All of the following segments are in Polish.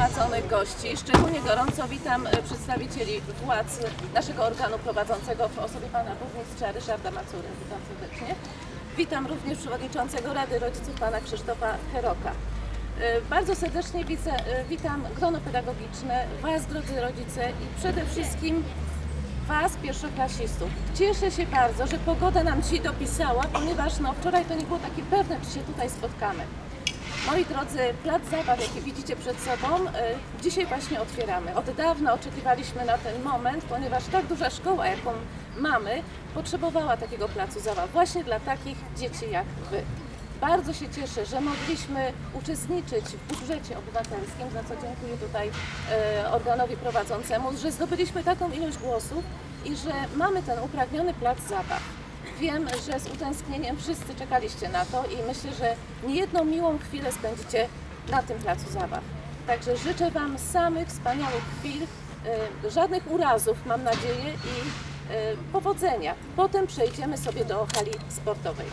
zgromadzonych gości. Szczególnie gorąco witam przedstawicieli władz naszego organu prowadzącego w osobie pana burmistrza Ryszarda Macury. Witam serdecznie. Witam również przewodniczącego Rady Rodziców pana Krzysztofa Heroka. Bardzo serdecznie witam grono pedagogiczne, was drodzy rodzice i przede wszystkim was pierwszoklasistów. Cieszę się bardzo, że pogoda nam dzisiaj dopisała, ponieważ wczoraj to nie było takie pewne, czy się tutaj spotkamy. Moi drodzy, plac zabaw, jaki widzicie przed sobą, dzisiaj właśnie otwieramy. Od dawna oczekiwaliśmy na ten moment, ponieważ tak duża szkoła, jaką mamy, potrzebowała takiego placu zabaw właśnie dla takich dzieci jak wy. Bardzo się cieszę, że mogliśmy uczestniczyć w budżecie obywatelskim, za co dziękuję tutaj organowi prowadzącemu, że zdobyliśmy taką ilość głosów i że mamy ten upragniony plac zabaw. Wiem, że z utęsknieniem wszyscy czekaliście na to i myślę, że niejedną miłą chwilę spędzicie na tym placu zabaw. Także życzę wam samych wspaniałych chwil, żadnych urazów mam nadzieję i powodzenia. Potem przejdziemy sobie do hali sportowej.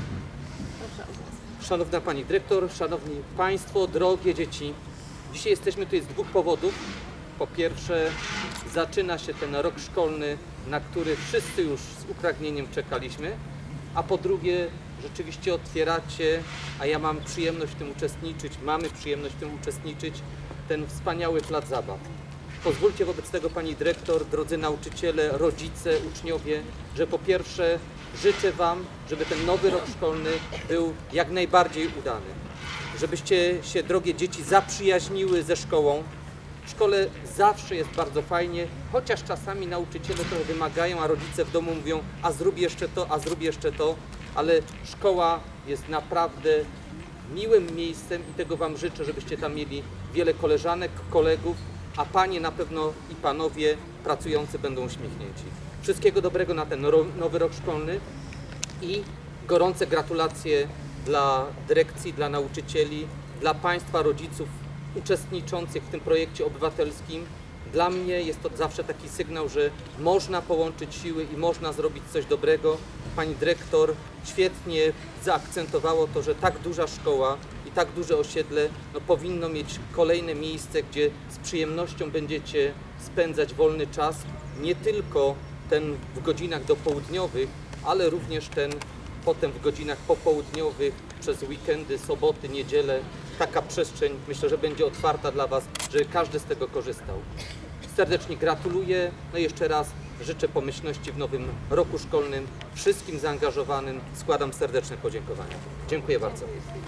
Szanowna Pani Dyrektor, Szanowni Państwo, drogie dzieci. Dzisiaj jesteśmy tutaj z dwóch powodów. Po pierwsze, zaczyna się ten rok szkolny, na który wszyscy już z upragnieniem czekaliśmy. A po drugie, rzeczywiście otwieracie, a ja mam przyjemność w tym uczestniczyć, mamy przyjemność w tym uczestniczyć, ten wspaniały plac zabaw. Pozwólcie wobec tego Pani Dyrektor, drodzy nauczyciele, rodzice, uczniowie, że po pierwsze życzę Wam, żeby ten nowy rok szkolny był jak najbardziej udany. Żebyście się, drogie dzieci, zaprzyjaźniły ze szkołą. W szkole zawsze jest bardzo fajnie, chociaż czasami nauczyciele trochę wymagają, a rodzice w domu mówią, a zrób jeszcze to, a zrób jeszcze to, ale szkoła jest naprawdę miłym miejscem i tego Wam życzę, żebyście tam mieli wiele koleżanek, kolegów, a Panie na pewno i Panowie pracujący będą uśmiechnięci. Wszystkiego dobrego na ten nowy rok szkolny i gorące gratulacje dla dyrekcji, dla nauczycieli, dla Państwa rodziców uczestniczących w tym projekcie obywatelskim. Dla mnie jest to zawsze taki sygnał, że można połączyć siły i można zrobić coś dobrego. Pani dyrektor świetnie zaakcentowało to, że tak duża szkoła i tak duże osiedle powinno mieć kolejne miejsce, gdzie z przyjemnością będziecie spędzać wolny czas, nie tylko ten w godzinach dopołudniowych, ale również ten potem w godzinach popołudniowych, przez weekendy, soboty, niedzielę. Taka przestrzeń, myślę, że będzie otwarta dla Was, żeby każdy z tego korzystał. Serdecznie gratuluję, no i jeszcze raz życzę pomyślności w nowym roku szkolnym. Wszystkim zaangażowanym składam serdeczne podziękowania. Dziękuję bardzo.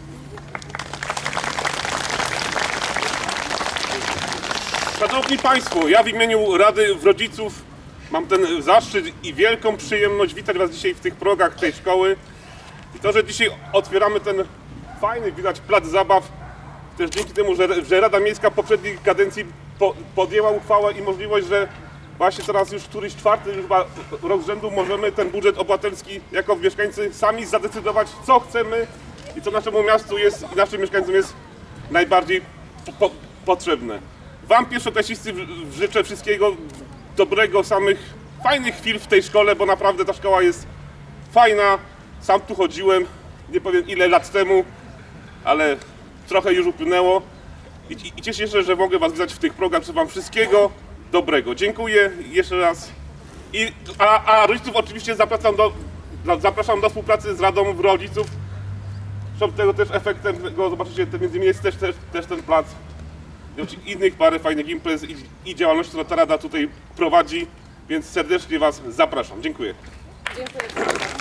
Szanowni Państwo, ja w imieniu Rady Rodziców mam ten zaszczyt i wielką przyjemność witać Was dzisiaj w tych progach tej szkoły. I to, że dzisiaj otwieramy ten fajny, widać, plac zabaw, też dzięki temu, że Rada Miejska w poprzedniej kadencji podjęła uchwałę i możliwość, że właśnie teraz już któryś czwarty już rok z rzędu możemy ten budżet obywatelski jako mieszkańcy sami zadecydować, co chcemy i co naszemu miastu jest i naszym mieszkańcom jest najbardziej potrzebne. Wam pierwszoklasisty życzę wszystkiego dobrego, samych fajnych chwil w tej szkole, bo naprawdę ta szkoła jest fajna. Sam tu chodziłem, nie powiem ile lat temu, ale trochę już upłynęło i cieszę się, że mogę Was widzieć w tych progach. Życzę Wam wszystkiego dobrego. Dziękuję jeszcze raz. A rodziców oczywiście zapraszam do współpracy z Radą Rodziców. Zresztą tego też efektem tego zobaczycie, między innymi jest też ten plac. I innych parę fajnych imprez i działalności, którą ta Rada tutaj prowadzi, więc serdecznie Was zapraszam. Dziękuję. Dziękuję bardzo.